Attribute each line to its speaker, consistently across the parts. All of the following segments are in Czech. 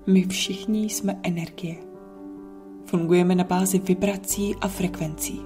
Speaker 1: My všichni jsme energie. Fungujeme na bázi vibrací a frekvencí.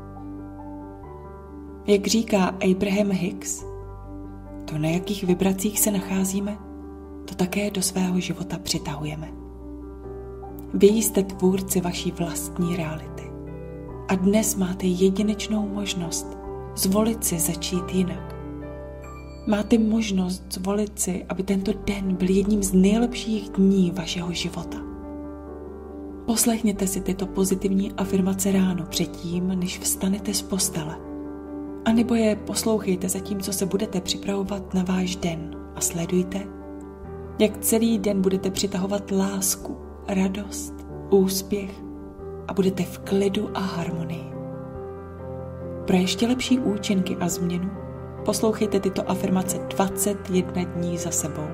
Speaker 1: Jak říká Abraham Hicks, to, na jakých vibracích se nacházíme, to také do svého života přitahujeme. Vy jste tvůrci vaší vlastní reality. A dnes máte jedinečnou možnost zvolit si začít jinak. Máte možnost zvolit si, aby tento den byl jedním z nejlepších dní vašeho života. Poslechněte si tyto pozitivní afirmace ráno předtím, než vstanete z postele. A nebo je poslouchejte zatímco se budete připravovat na váš den a sledujte, jak celý den budete přitahovat lásku, radost, úspěch a budete v klidu a harmonii. Pro ještě lepší účinky a změnu poslouchejte tyto afirmace 21 dní za sebou.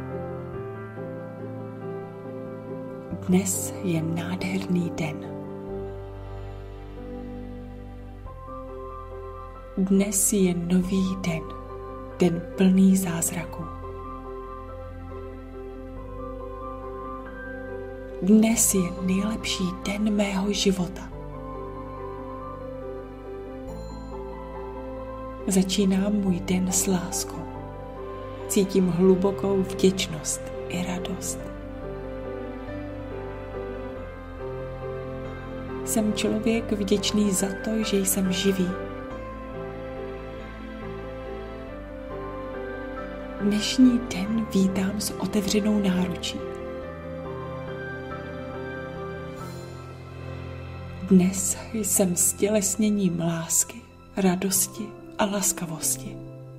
Speaker 1: Dnes je nádherný den. Dnes je nový den, den plný zázraků. Dnes je nejlepší den mého života. Začínám můj den s láskou. Cítím hlubokou vděčnost i radost. Jsem člověk vděčný za to, že jsem živý. Dnešní den vítám s otevřenou náručí. Dnes jsem stělesněním lásky, radosti a laskavosti.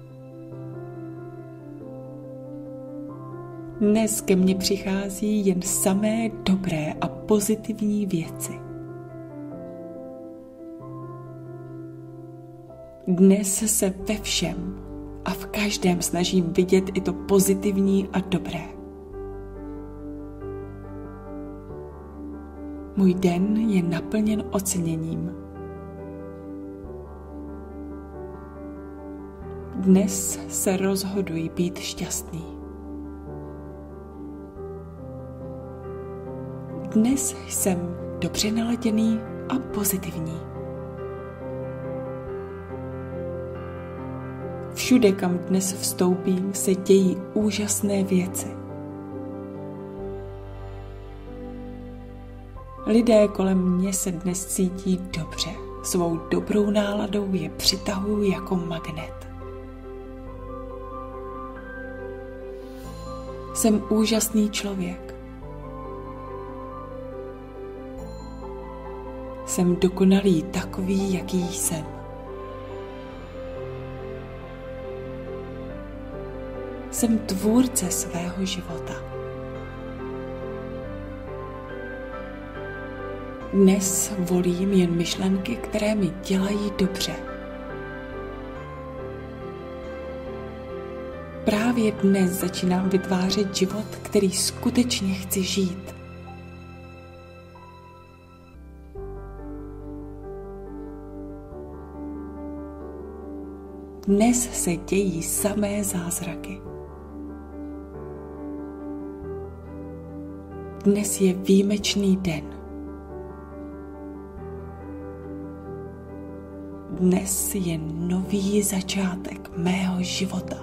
Speaker 1: Dnes ke mně přichází jen samé dobré a pozitivní věci. Dnes se ve všem a v každém snažím vidět i to pozitivní a dobré. Můj den je naplněn oceněním. Dnes se rozhoduji být šťastný. Dnes jsem dobře naladěný a pozitivní. Všude, kam dnes vstoupím, se dějí úžasné věci. Lidé kolem mě se dnes cítí dobře. Svou dobrou náladou je přitahuji jako magnet. Jsem úžasný člověk. Jsem dokonalý takový, jaký jsem. Jsem tvůrce svého života. Dnes volím jen myšlenky, které mi dělají dobře. Právě dnes začínám vytvářet život, který skutečně chci žít. Dnes se dějí samé zázraky. Dnes je výjimečný den. Dnes je nový začátek mého života.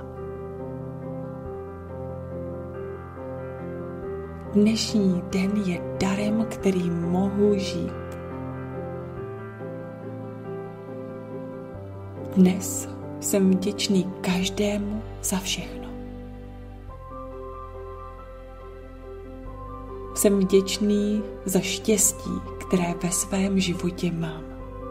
Speaker 1: Dnešní den je darem, který mohu žít. Dnes jsem vděčný každému za všechno. Jsem vděčný za štěstí, které ve svém životě mám.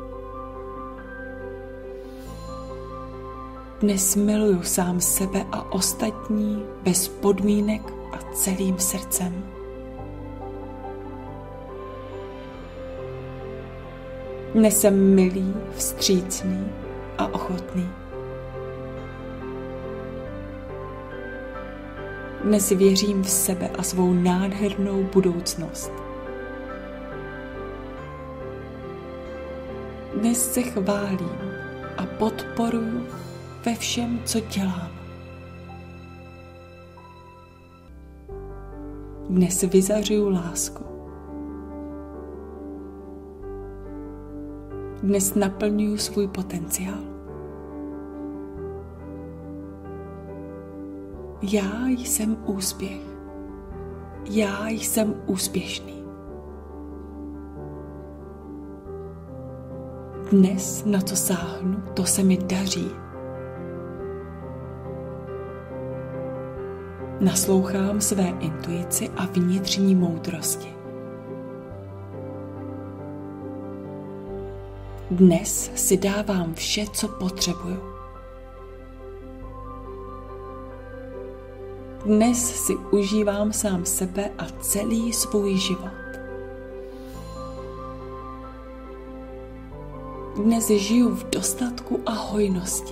Speaker 1: Dnes miluju sám sebe a ostatní bez podmínek a celým srdcem. Dnes jsem milý, vstřícný a ochotný. Dnes věřím v sebe a svou nádhernou budoucnost. Dnes se chválím a podporuji ve všem, co dělám. Dnes vyzařuju lásku. Dnes naplňuju svůj potenciál. Já jsem úspěch. Já jsem úspěšný. Dnes, na co sáhnu, to se mi daří. Naslouchám své intuici a vnitřní moudrosti. Dnes si dávám vše, co potřebuju. Dnes si užívám sám sebe a celý svůj život. Dnes žiju v dostatku a hojnosti.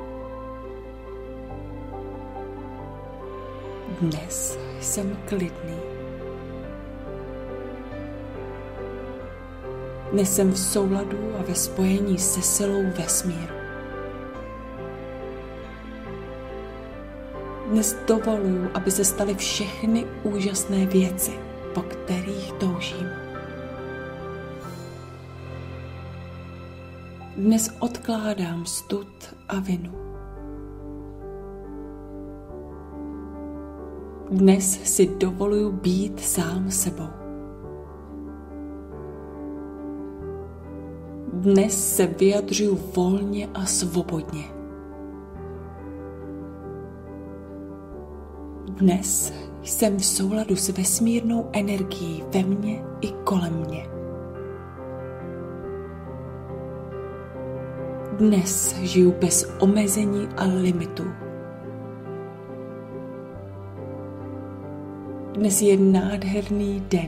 Speaker 1: Dnes jsem klidný. Dnes jsem v souladu a ve spojení se silou vesmíru. Dnes dovoluju, aby se staly všechny úžasné věci, po kterých toužím. Dnes odkládám stud a vinu. Dnes si dovoluju být sám sebou. Dnes se vyjadřuju volně a svobodně. Dnes jsem v souladu s vesmírnou energií ve mně i kolem mě. Dnes žiju bez omezení a limitů. Dnes je nádherný den.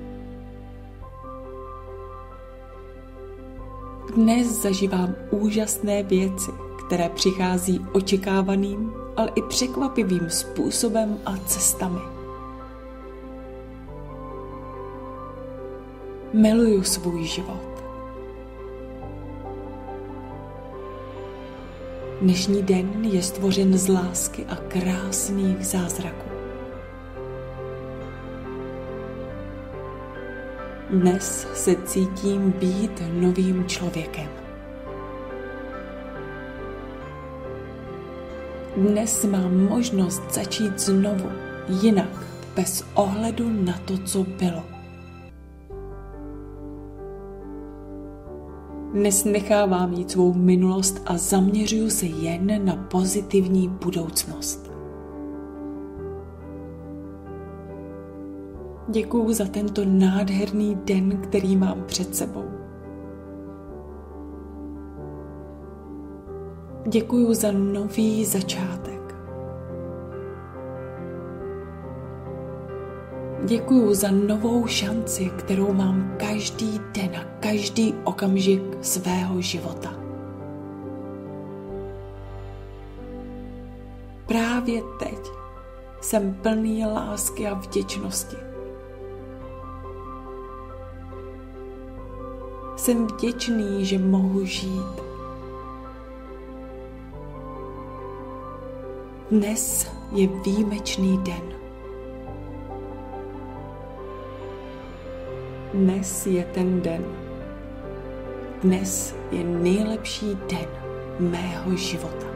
Speaker 1: Dnes zažívám úžasné věci, které přichází očekávaným, ale i překvapivým způsobem a cestami. Miluju svůj život. Dnešní den je stvořen z lásky a krásných zázraků. Dnes se cítím být novým člověkem. Dnes mám možnost začít znovu, jinak, bez ohledu na to, co bylo. Dnes nechávám jít svou minulost a zaměřuju se jen na pozitivní budoucnost. Děkuju za tento nádherný den, který mám před sebou. Děkuju za nový začátek. Děkuju za novou šanci, kterou mám každý den a každý okamžik svého života. Právě teď jsem plný lásky a vděčnosti. Jsem vděčný, že mohu žít. Dnes je výjimečný den. Dnes je ten den. Dnes je nejlepší den mého života.